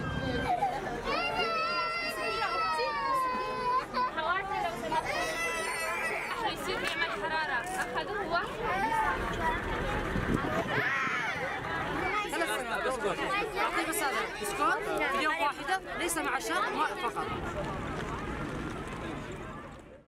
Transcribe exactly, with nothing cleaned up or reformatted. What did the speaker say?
حواتي لو سمحت أحلى يصير يعمل حرارة أخذوه واحد ثلاث سنوات. أعطيه بس هذا بسكوت في يوم واحدة ليس مع شرب ماء فقط.